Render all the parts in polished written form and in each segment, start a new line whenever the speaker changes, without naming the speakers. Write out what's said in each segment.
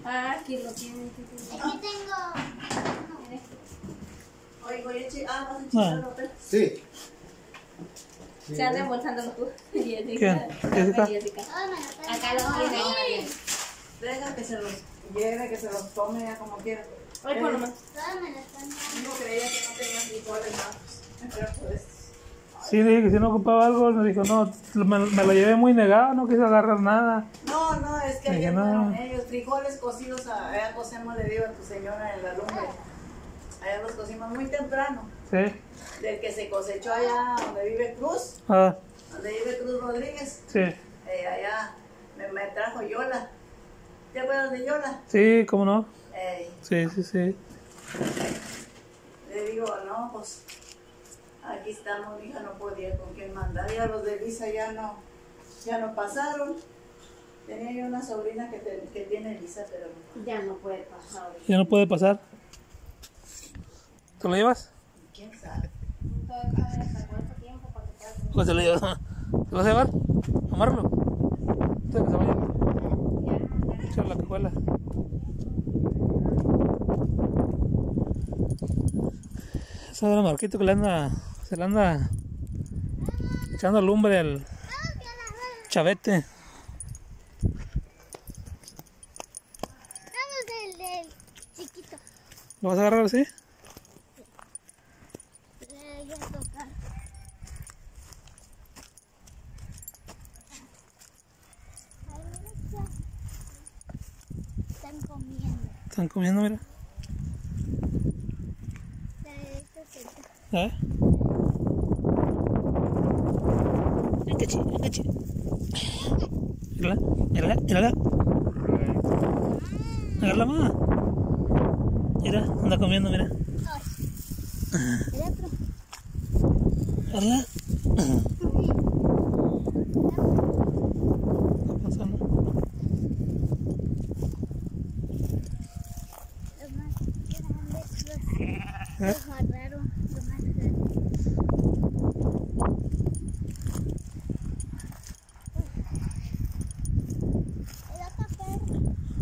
Ah, aquí lo tienen.
Aquí tengo.
Oye, voy a echar. ¿Vas a echar la papel?
Sí.
Se anda embolsando los
¿Quién? Jessica.
Acá lo tienen.
Deja que se los lleve, que se los tome ya como quiera.
Ay, por nomás.
Todas me las están dando.
No creía que no tenía frijoles más. Pero pues.
Sí, dije que si no ocupaba algo, me dijo, no, me lo llevé muy negado, no quise agarrar nada.
No, es que
Dije,
ayer
no.
fueron ellos. Frijoles cocidos, allá cocemos, le digo a tu señora en la lumbre. Allá los cocimos muy temprano.
Sí.
Del que se cosechó allá donde vive Cruz.
Ah,
Donde vive Cruz Rodríguez.
sí.
Allá me trajo Yola. ¿Te acuerdas de Yola?
Sí, ¿cómo no?
Ey,
Sí.
le digo, no, pues aquí estamos, mi hija no podía con quién mandar. Ya los de Lisa ya no pasaron. Tenía yo una sobrina que tiene Lisa, pero no.
Ya no puede pasar.
Ya no puede pasar. ¿Te lo llevas?
¿Quién sabe?
Pues te lo llevas. ¿Te lo vas a llevar? ¿Amarlo? ¿Usted que se vaya? Echar la cajuela. Esa es la Marquito que se le anda echando lumbre al chavete.
Vamos del chiquito.
¿Lo vas a agarrar así?
Le voy a tocar. Están comiendo.
Están comiendo, mira. ¿Eh? Encachi. Mírala. Agarra más. Mira, anda comiendo, mira.
El otro.
Agarra. Está pasando.
Los más grandes, los más raros, los más grandes. El otro perro.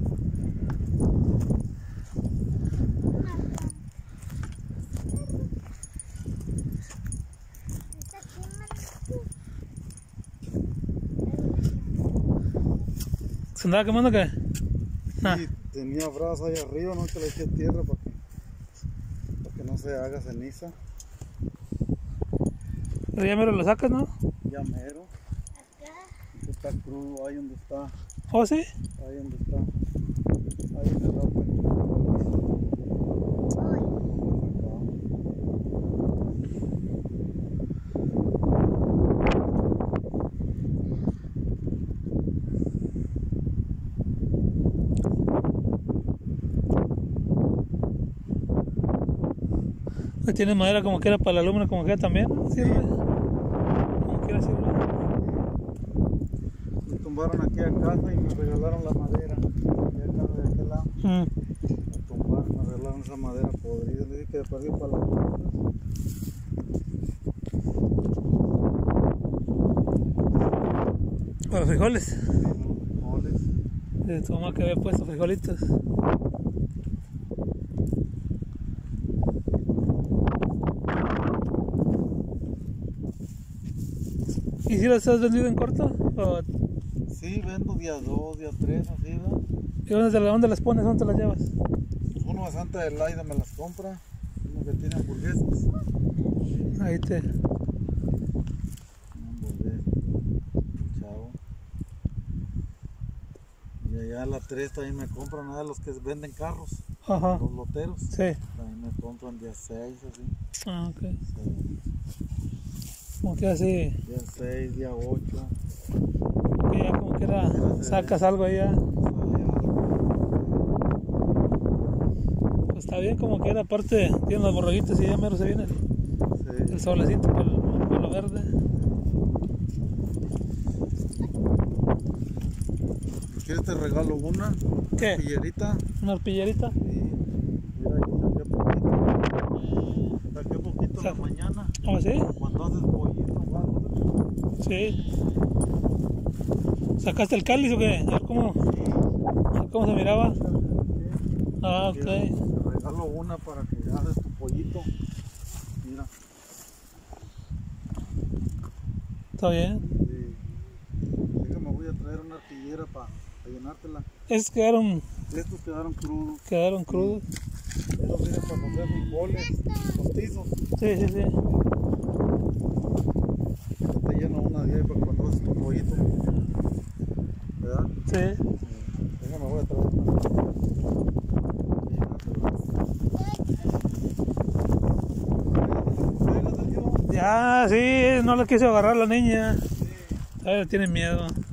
Está quemando.
¿Se andaba quemando qué? Nah.
Sí, tenía brasa ahí arriba, no que le eché tierra para que no se haga ceniza.
Pero ya mero lo sacas, ¿no?
Ya mero.
Acá.
Está crudo, ahí donde está.
¿Oh, sí?
Ahí donde está. Ahí en el rato.
Tiene madera como que era para la lumbre, como que era también. Sirve. Como quiera sirve.
Me tumbaron aquí a casa y me regalaron la madera. Y acá de aquel lado. Me tumbaron, me regalaron esa madera podrida. Le dije que perdí para las puertas.
Para los frijoles.
Frijoles.
De tu mamá que había puesto frijolitos. ¿Y si los has vendido en corto? ¿O
Sí, vendo día 2, día 3, así, ¿no?
¿y dónde las pones? ¿Dónde las llevas?
Pues uno de Santa Adelaida me las compra. Uno que tiene hamburguesas.
Ahí te...
Una hamburguesa. Chavo. Y allá a la 3 también me compran nada los que venden carros.
Ajá.
Los loteros.
Sí.
También me compran día 6, así.
Ah, ok.
Sí.
Como que así,
Día 6, día 8.
que ya como que era, sacas algo ahí ya.
Sale algo.
Pues está bien como que era, aparte tiene las borreguitas y ya mero se viene el
Sí.
solecito por lo verde.
Si quieres te regalo una.
¿Qué?
Pillerita.
Una arpillerita.
Sí. Mira, ahí saqué poquito. Saqué poquito en la mañana.
¿Oh, sí?
Cuando haces pollito o algo.
Sí. ¿Sacaste el cáliz o qué? A ver cómo se miraba. Ah, ok.
Te regalo una para que hagas tu pollito. Mira.
Está bien.
Sí. Déjame, voy a traer una artillera para llenártela.
Estos quedaron
Estos quedaron crudos.
crudos.
Estos sirven para comer frijoles, postizos.
Sí, sí, sí.
Te lleno una de ahí para cuando haces tu pollito. ¿Verdad?
Sí.
Déjame, voy a traer una.
Ya, sí, no le quiso agarrar la niña. Todavía tiene miedo.